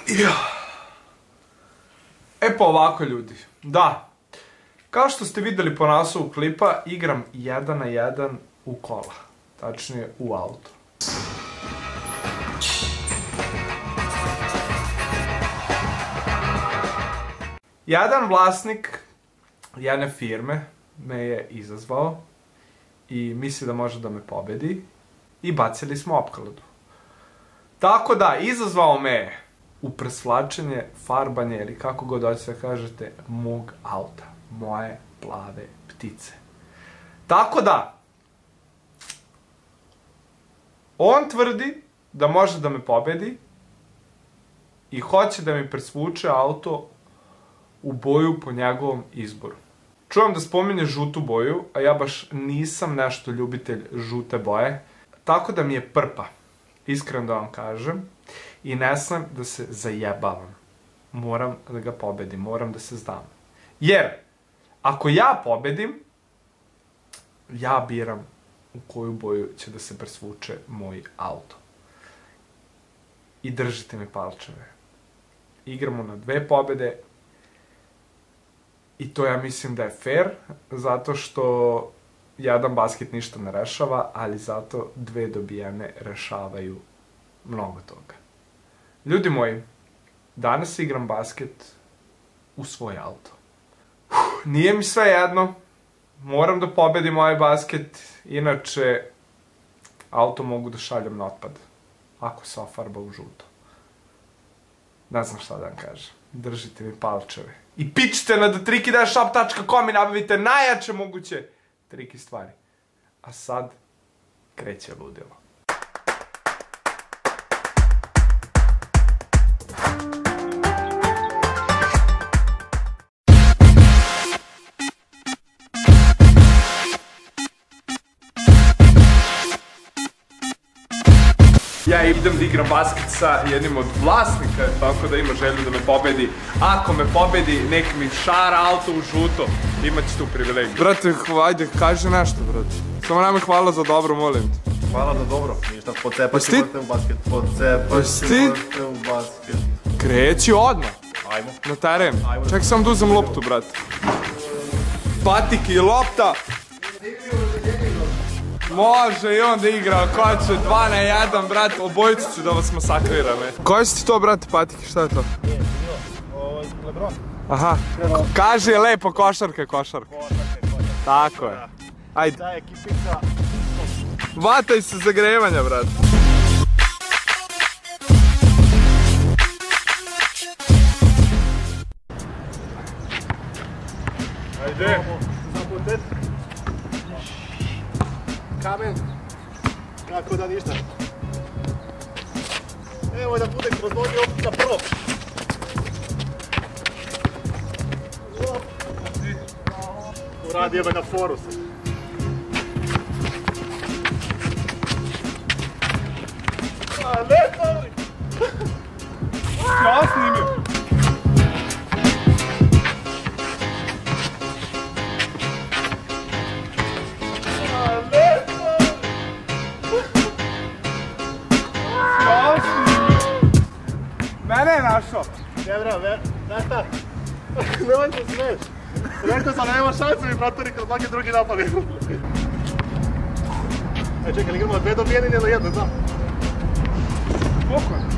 E pa ovako ljudi, da, kao što ste vidjeli po naslovu klipa, igram 1 na 1 u kola, tačnije u auto. Jedan vlasnik jedne firme me je izazvao i misli da može da me pobedi i bacili smo opkladu. Tako da, izazvao me je u presvlačenje, farbanje ili kako god hoćete da kažete, mog auta, moje plave ptice. Tako da, on tvrdi da može da me pobedi i hoće da mi presvuče auto u boju po njegovom izboru. Čujem da spominje žutu boju, a ja baš nisam nešto ljubitelj žute boje, tako da mi je prpa, iskreno da vam kažem, i ne smem da se zajebavam. Moram da ga pobedim, moram da se znam. Jer, ako ja pobedim, ja biram u koju boju će da se presvuče moj auto. I držite mi palčeve. Igramo na 2 pobede i to ja mislim da je fair, zato što jedan basket ništa ne rešava, ali zato 2 dobijene rešavaju mnogo toga. Ljudi moji, danas igram basket u svoj auto. Nije mi sve jedno, moram da pobedim ovaj basket, inače auto mogu da šaljem na otpad, ako se ofarba u žuto. Ne znam šta da vam kažem, držite mi palčeve. I pičite na thetricky-shop.com i nabavite najjače moguće triki stvari. A sad kreće ludilo. Ja idem da igram basket sa jednim od vlasnika, tako da ima želju da me pobedi. Ako me pobedi, nek mi šara auto u žuto, imat će tu privilegiju. Brate, ajde, kaži nešto, brate. Samo nam je hvala za dobro, molim te. Hvala za dobro. Ništa, pocepat ću vrte u basket. Pocepat ću vrte u basket. Kreći odmah. Ajmo. Na teren. Čekaj sam da uzem loptu, brate. Patike i lopta. Može i on da igra, ko će 2 na 1, brate, obojicu ću da vas masakriram, Koji su ti to, brate, patike, šta je to? Ovo je Lebron. Aha, kaži je lepo, košarka. Tako je. Ajde. Ta ekipica. Vataj se za grevanja, brate. Ajde. Zaputet. Kamen. Kako da ništa. Evo da bude kroz nogi opet na prvo. Uradi jebe na foru se. A ne fali! Ja snimio. Mene je našao. Jebra, znaš šta? Nemoj se smiješ. Rekao sam, nema šanse mi proturi kroz svaki drugi napad. E čekaj, li igramo 2 dobijene ili 1, znam? Koliko je?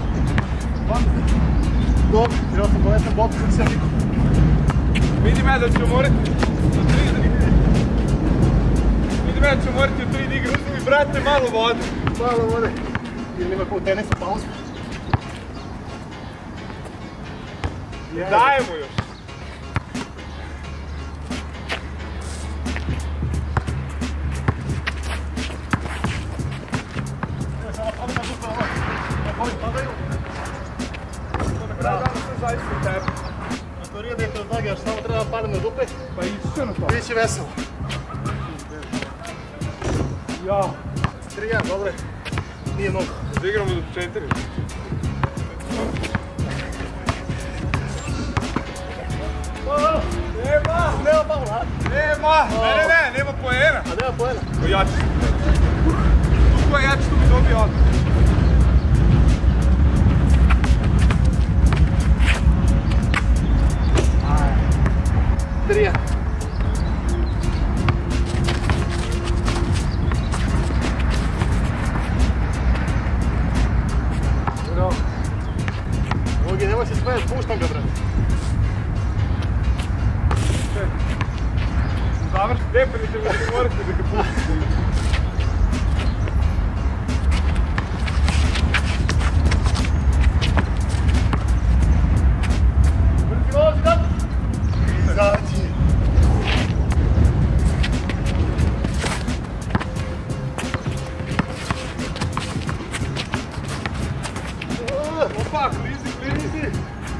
Dobro, treba sam donesem botu za sve niko. Vidi me da ću morati u 3 da igra. Vidi me da ću morati u 3 da igra. Uzmi mi, brate, malo vode. Malo vode. Ili ima kao u tenisu pauzu. Dajemo još. Bravo. Zaista tebe. Ako rijedete od noge, još samo treba padem na dupe. Pa ići će na to. Biće veselo. Ja. 3-1, dobre. Nije mnogo. Da igramo do 4. Nema paula. Nema poena. A nema poena. Ja ću. Tu ja ću tu mi dobije odmah. nemoj se smijeti, puštam ga, brate. Završi definitivno ne morate da ga pustite. Izađi. Opa, klizi.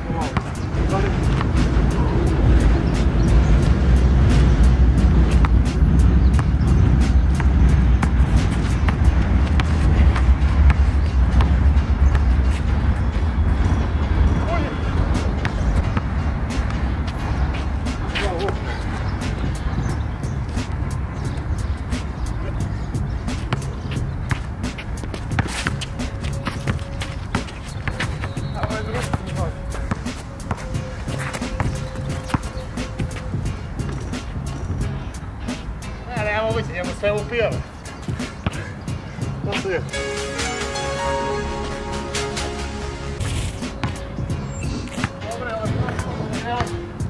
Njemu sve upijalo. To se je. Dobre, ali prošlo.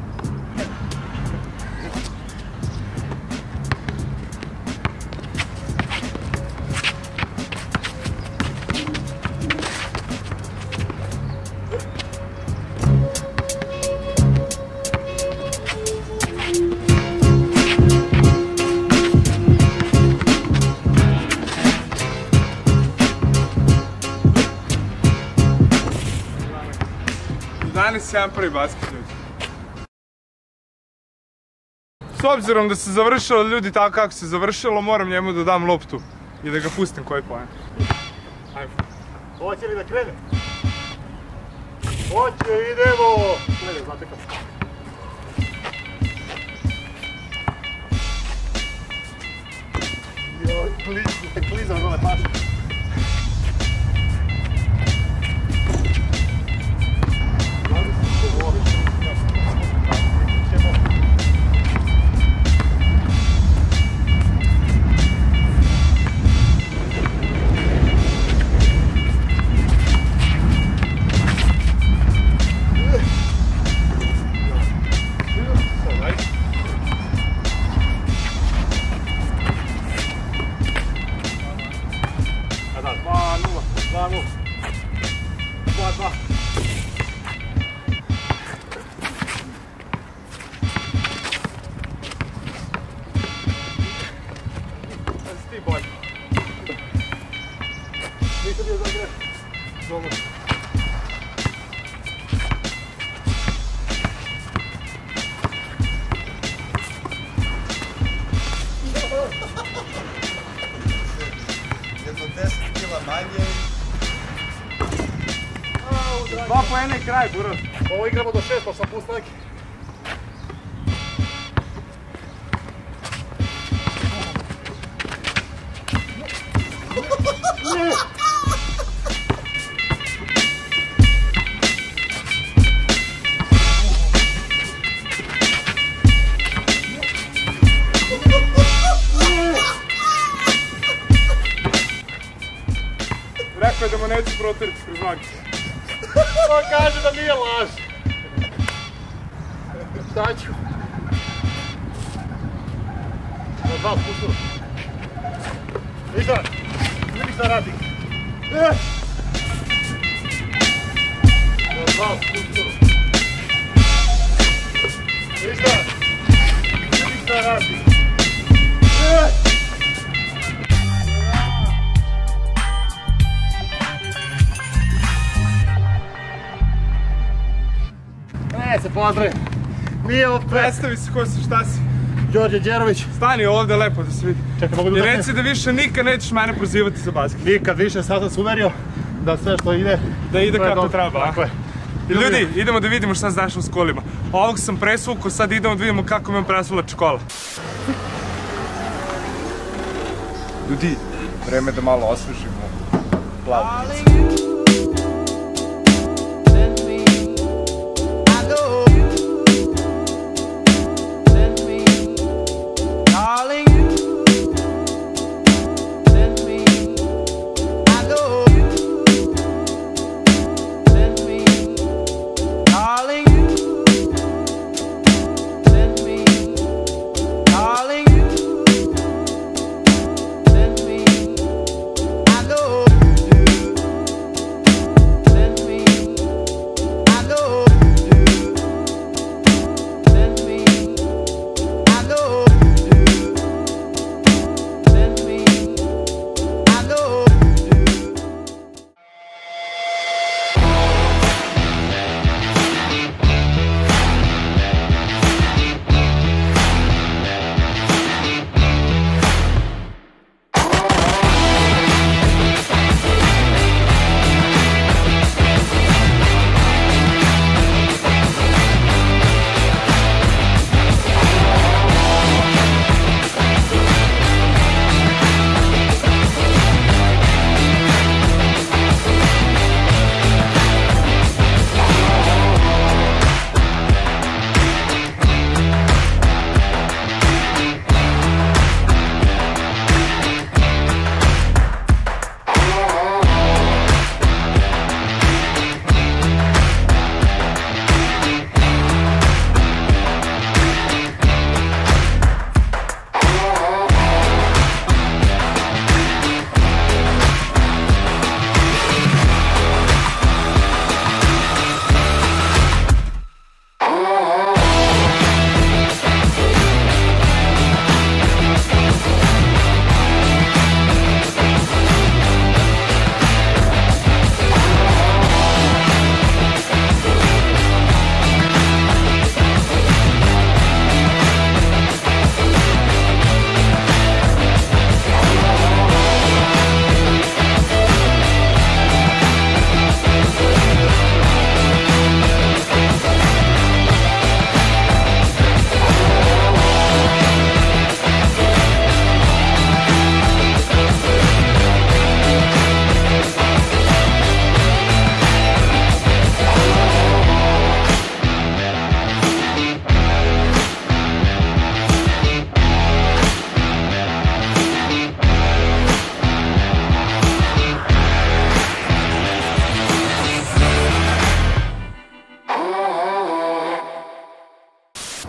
Danas jedan prvi basket, ljudi. S obzirom da se završilo ljudi tako kako se završilo, moram njemu da dam loptu i da ga pustim koji poen. Ajmo. Hoće li da krene? Hoće, idemo! Gledaj, zatekam. Joj, klizam dole paša. Jedno 10 kila manje. Dva poena i kraj, buraz. Ovo igramo do 6, pa sam pust neki. Rekao je da mu neću protiriti kroz noge. On kaže da nije laž. Šta ću? Od vas pustilo. Ništa, vidi šta radi. Od vas pustilo. Ništa, vidi šta radi. Ne se pozdravi. Nije opet. Predstavi se ko si, šta si. Đorđe Đerović. Stani ovdje lepo da se vidi. Čekaj, mogu da I utaknem? reci da više nikad nećeš mene prozivati za basket. Nikad više, sad sam se uverio da sve što ide... Da ide to je kako dobro. treba, a? Tako je. I ljudi, idemo da vidimo šta se našlo s kolima. Ovog sam presvukao, sad idemo da vidimo kako me presvulač kola. Ljudi, vreme da malo osvežimo plavu.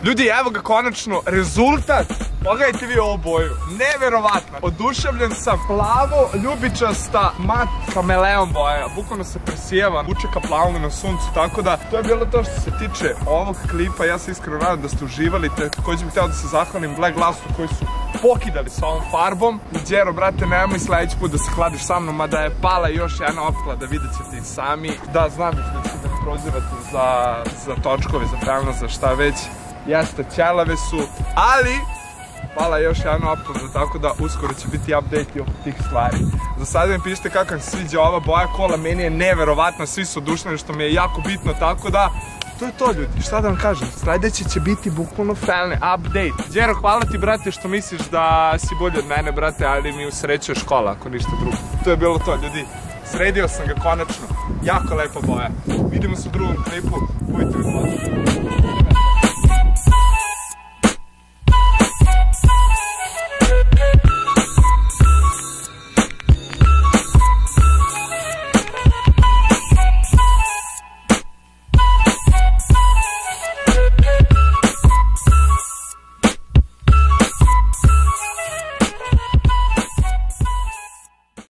Ljudi, evo ga konačno rezultat. Pogledajte vi ovu boju, neverovatno. Oduševljen sam, plavo, ljubičasta, mat, kameleon boja. Bukvalno se presijeva, učeka plavno na suncu, tako da to je bilo to što se tiče ovog klipa. Ja se iskreno nadam da ste uživali, također bih htio da se zahvalim Black Glassu koji su pokidali sa ovom farbom. I Đero, brate, nemoj sledeći put da se hladiš sa mnom, mada je pala još jedna opklada, vidjet ćete i sami. Da, znam da ćete me prozivati za točkove, za pravno, za šta već. Jeste, ćelave su, ali pala je još jedna opklada, tako da uskoro će biti update oko tih stvari. Za sada mi pišite kako vam se sviđa ova boja kola, meni je neverovatna, svi su oduševljeni što mi je jako bitno, tako da to je to ljudi, šta da vam kažem, sledeće će biti bukvalno finalni update. Đero, hvala ti brate što misliš da si bolji od mene brate, ali mi usrećuje škola ako ništa drugo. To je bilo to ljudi, sredio sam ga konačno, jako lepa boja. Vidimo se u drugom klipu, budite mi hvala.